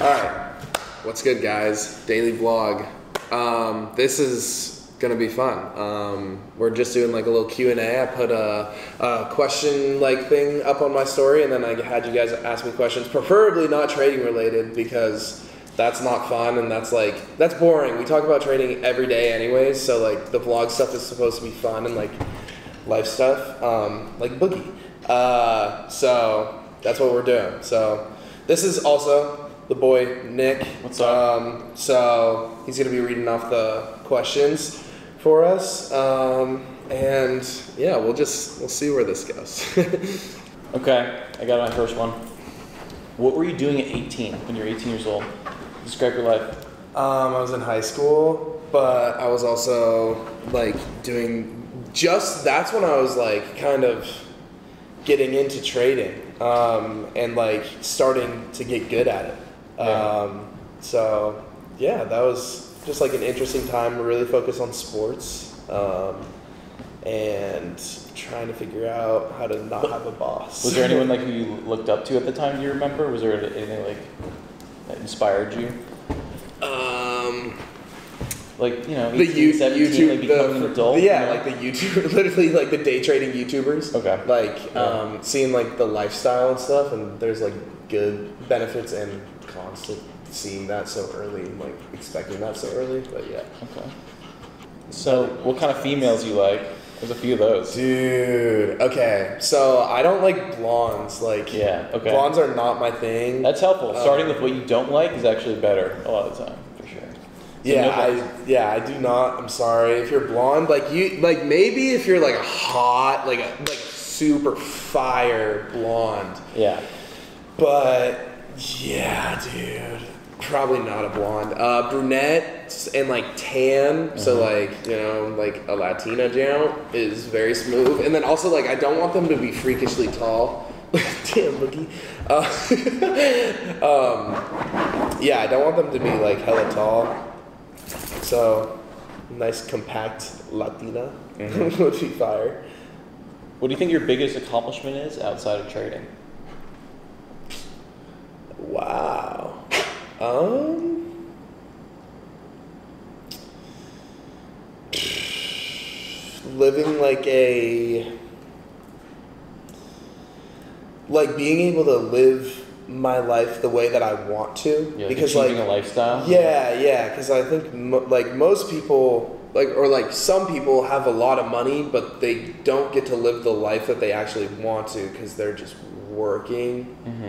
Alright, what's good guys? Daily vlog. This is gonna be fun. We're just doing like a little Q&A. I put a question like thing up on my story and then I had you guys ask me questions, preferably not trading related because that's not fun and that's boring. We talk about trading every day anyways, so like the vlog stuff is supposed to be fun and like life stuff, like Boogie. So that's what we're doing. So this is also the boy Nick. What's up? So he's gonna be reading off the questions for us, and yeah, we'll see where this goes. Okay, I got my first one. What were you doing at 18 when you were 18 years old? Describe your life. I was in high school, but I was also like that's when I was like kind of getting into trading, and like starting to get good at it. So yeah, that was just like an interesting time to really focus on sports, and trying to figure out how to not have a boss. Was there anyone like who you looked up to at the time? Do you remember? Was there anything like that inspired you? Like, you know, 18, 17, like becoming an adult? Yeah, you know? like the YouTube, literally like the day trading YouTubers. Okay. Like, seeing like the lifestyle and stuff, and there's like good benefits and cons to seeing that so early and like expecting that so early, but yeah. Okay. So, what kind of females you like? There's a few of those. Dude, okay, so I don't like blondes, like, Yeah, okay. blondes are not my thing. That's helpful. Starting with what you don't like is actually better a lot of the time, for sure. So I do not. I'm sorry if you're blonde. Like maybe if you're like a hot, like super fire blonde. Yeah. But yeah, dude, probably not a blonde. Brunette and like tan. So like, you know, like a Latina jam is very smooth. And then also like I don't want them to be freakishly tall. Damn, Boogie. Yeah, I don't want them to be like hella tall. So, nice compact Latina would be fire. What do you think your biggest accomplishment is outside of trading? Wow. Living like being able to live my life the way that I want to, Yeah, because achieving like a lifestyle. yeah, because I think like most people, like some people have a lot of money, but they don't get to live the life that they actually want to because they're just working.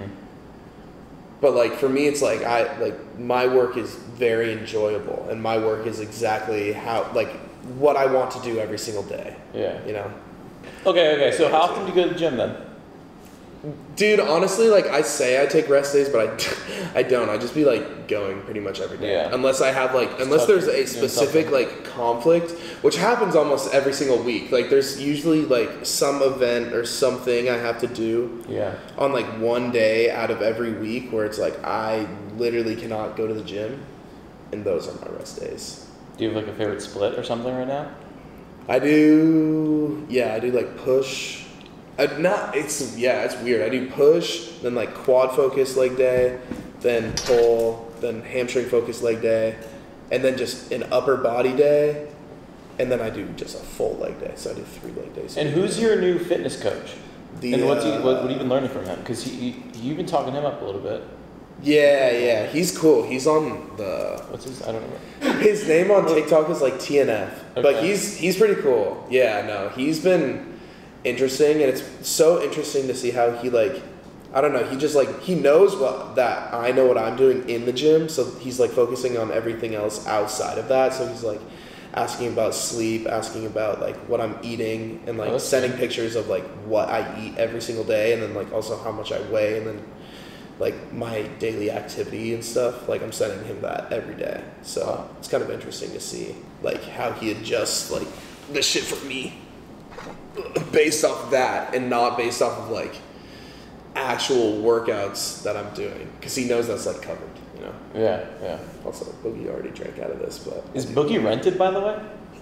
But like for me, it's like my work is very enjoyable, and my work is exactly what I want to do every single day. Yeah. You know. Okay. So how often do you go to the gym then? Dude, honestly, like I say I take rest days, but I don't. I just be like going pretty much every day. Yeah. Unless I have unless there's a specific like conflict, which happens almost every single week. Like there's usually like some event or something I have to do. Yeah. On like one day out of every week where it's like I literally cannot go to the gym, and those are my rest days. Do you have like a favorite split or something right now? I do. Yeah, I do like push. It's weird. I do push, then like quad focus leg day, then pull, then hamstring focus leg day, and then just an upper body day, and then I do just a full leg day. So I do 3 leg days. And who's your new fitness coach? And what have you been learning from him? Because you've been talking him up a little bit. Yeah, he's cool. He's on the... What's his... I don't know. His name on TikTok is like TNF, okay. But he's pretty cool. Yeah, no, he's been interesting, and it's so interesting to see how he like, I don't know, he just like, he knows that I know what I'm doing in the gym, so he's like focusing on everything else outside of that. So he's like asking about sleep, asking about like what I'm eating, and like sending pictures of like what I eat every single day, and then like also how much I weigh, and then like my daily activity and stuff. Like I'm sending him that every day. So it's kind of interesting to see like how he adjusts like the shit for me based off of that, and not based off of like actual workouts that I'm doing, because he knows that's like covered, you know. Yeah. Also, Boogie already drank out of this, but is Boogie rented, by the way?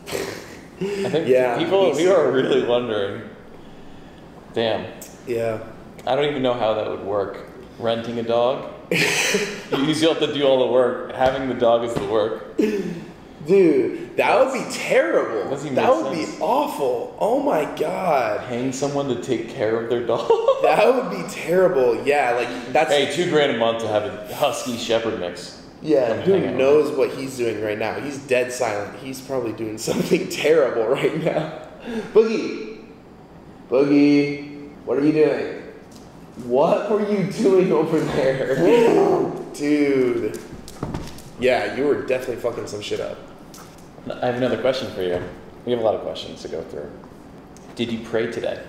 I think people are really wondering. Damn. Yeah. I don't even know how that would work. Renting a dog? You still have to do all the work. Having the dog is the work. Dude, that would be terrible. Doesn't even That make would sense. be awful. Oh my god. Paying someone to take care of their dog. That would be terrible. Yeah, like that's Hey, $2,000 a month to have a husky shepherd mix. yeah, Come who hang out. knows what he's doing right now? He's dead silent. He's probably doing something terrible right now. Boogie. Boogie, what are you doing? What were you doing over there? Dude. Yeah, you were definitely fucking some shit up. I have another question for you. We have a lot of questions to go through. Did you pray today?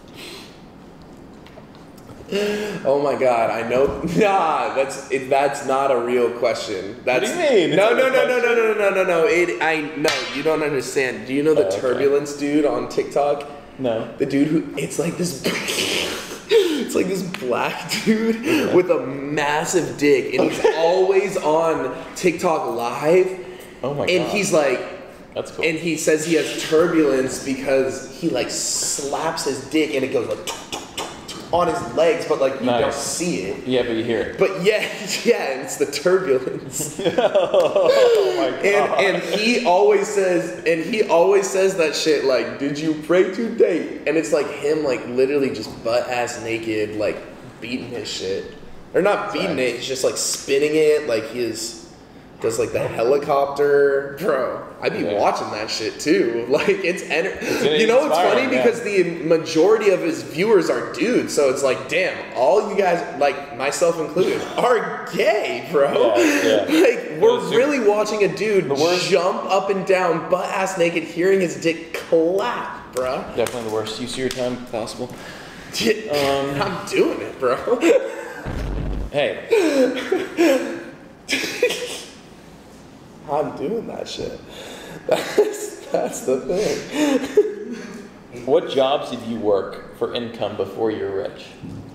Oh my god, I know. Nah, that's not a real question. That's, What do you mean? No, It's no, a no, real no, no, no, no, no, no. No, you don't understand. Do you know the Oh, okay. turbulence dude on TikTok? No. The dude who it's like this. It's like this black dude with a massive dick, and he's always on TikTok live. Oh my god. And he's like, That's cool. and he says he has turbulence because he like slaps his dick and it goes like on his legs, but like you don't Nice. see it. Yeah, but you hear it. But yeah, and it's the turbulence. Oh my god. And he always says that shit like, did you pray today? And it's like him like literally just butt ass naked, like beating his shit. Or not beating it, he's just like spinning it like does like the helicopter. Bro, I'd be Yeah. watching that shit too. Like it's It's you know what's funny? inspiring, yeah. Because the majority of his viewers are dudes, so it's like, damn, all you guys, like myself included, are gay, bro. Yeah, yeah. Like we're Those are- really watching a dude The worst- jump up and down, butt ass naked, hearing his dick clap, bro. Definitely the worst use of your time possible. I'm doing it, bro. Hey, I'm doing that shit. That's the thing. what jobs did you work for income before you were rich?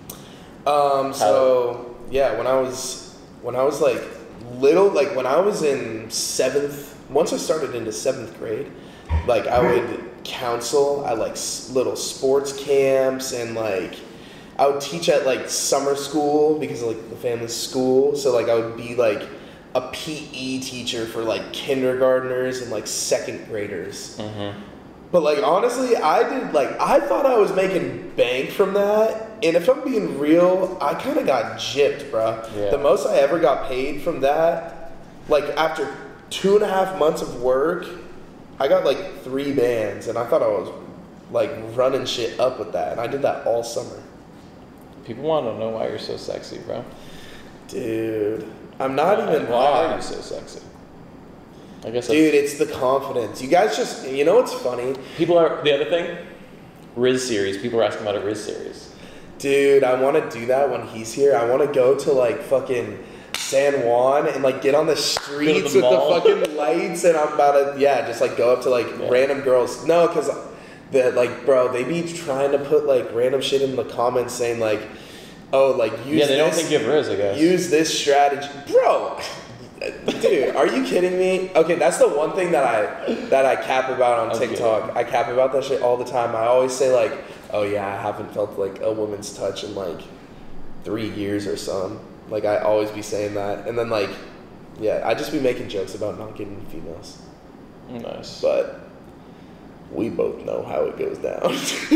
So yeah, when I was like little, like when I was in once I started into 7th grade, like I would counsel at like little sports camps, and like I would teach at like summer school because of like the family's school. So like I would be like a PE teacher for like kindergartners and like 2nd graders. Mm-hmm. But like honestly, I thought I was making bank from that, and if I'm being real, I kind of got gypped, bro. Yeah. The most I ever got paid from that, like after 2.5 months of work, I got like 3 bands, and I thought I was like running shit up with that, and I did that all summer. People want to know why you're so sexy, bro. Dude, I'm not even Why are you hot. so sexy? I guess that's, Dude, it's the confidence. You guys just, you know what's funny? people are, the other thing, Riz series. People are asking about a Riz series. Dude, I want to do that when he's here. I want to go to like fucking San Juan and like get on the streets with the mall. fucking lights, and I'm about to just like go up to like Yeah. random girls. No, because like bro, they be trying to put like random shit in the comments saying like, oh, like use Yeah, they don't this, think you have Riz, I guess. use this strategy, bro. Dude, are you kidding me? Okay, that's the one thing that I cap about on Okay. TikTok. I cap about that shit all the time. I always say like, oh yeah, I haven't felt like a woman's touch in like 3 years or something. Like I always be saying that, and then like, yeah, I just be making jokes about not getting females, Nice. but we both know how it goes down.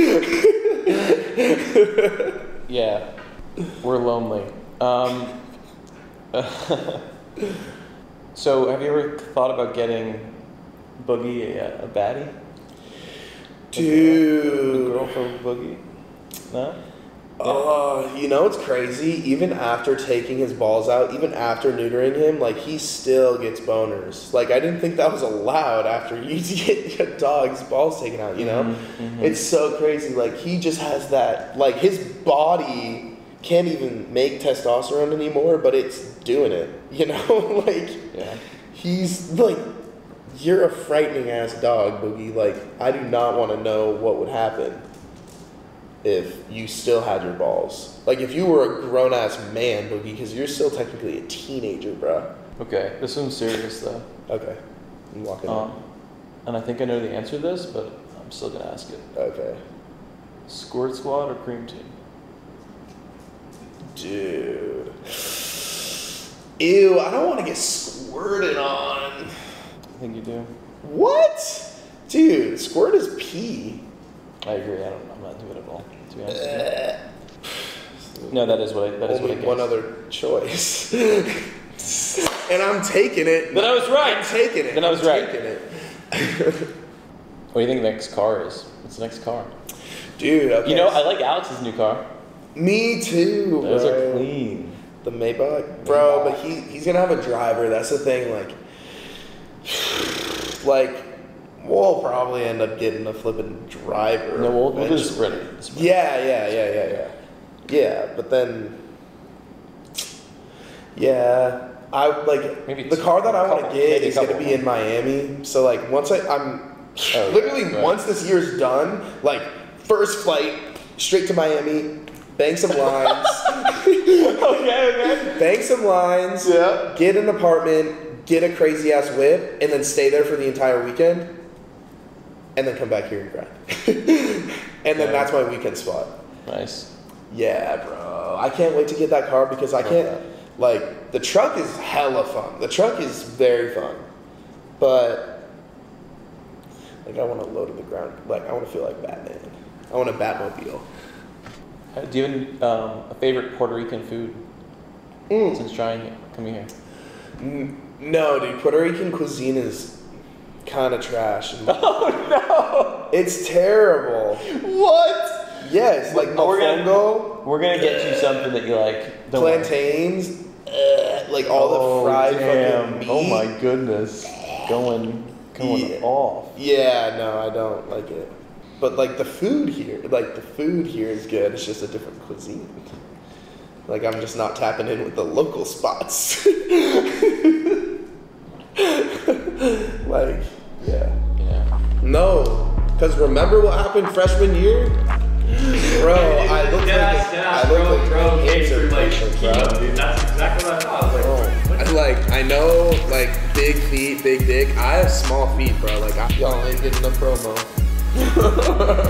Yeah, we're lonely. So, have you ever thought about getting Boogie a baddie? A Dude. girl for Boogie? No? Oh, you know it's crazy? Even after taking his balls out, even after neutering him, like he still gets boners. Like I didn't think that was allowed after you get your dog's balls taken out, you know? Mhm. It's so crazy. Like he just has that, like his body can't even make testosterone anymore, but it's doing it, you know? Like Yeah. he's like, you're a frightening ass dog, Boogie. Like I do not want to know what would happen if you still had your balls. Like if you were a grown ass man, Boogie, because you're still technically a teenager, bro. Okay, this one's serious though. Okay, I'm walking. And I think I know the answer to this, but I'm still gonna ask it. Okay, Squirt Squad or Cream Team? dude. Ew, I don't want to get squirted on. I think you do. What? Dude, squirt is pee. I agree. I'm not doing it at all. To be honest with you. No, that is what I guess. One other choice. And I'm taking it. Then I was right. I'm taking it. Then I was right. Taking it. What do you think the next car is? What's the next car? Dude, okay. You know, I like Alex's new car. Me too, Those bro. are clean. The Maybach? Bro, but he's gonna have a driver. That's the thing, like, we'll probably end up getting a flipping driver. No, we'll do the eventually. Sprint. Yeah, but then, yeah, I like Maybe the car that I want to get maybe a is gonna couple. be in Miami. So like once once this year's done, like first flight straight to Miami, bang some lines, Okay. bang some lines, Yeah. get an apartment, get a crazy ass whip, and then stay there for the entire weekend, and then come back here and grind. And then Yeah. that's my weekend spot. Nice. Yeah, bro. I can't wait to get that car because I can't, like, the truck is hella fun. The truck is very fun. But, like, I want to low to the ground. Like, I want to feel like Batman. I want a Batmobile. Do you have a favorite Puerto Rican food since coming here? No, dude. Puerto Rican cuisine is kind of trash. Oh no! It's terrible. What? Yes, like mofongo, We're gonna get you something that you like. Don't worry. plantains, like all the fried fucking meat. Oh my goodness. Going Yeah. off. Yeah, no, I don't like it. But like the food here is good. It's just a different cuisine. Like I'm just not tapping in with the local spots. Like, yeah. Yeah. No, because remember what happened freshman year? Bro, I looked like bro, came cancer through like patient, chemo, bro. dude. That's exactly what I thought. I was like, I know, like, big feet, big dick. I have small feet, bro. Like, y'all ain't getting the promo.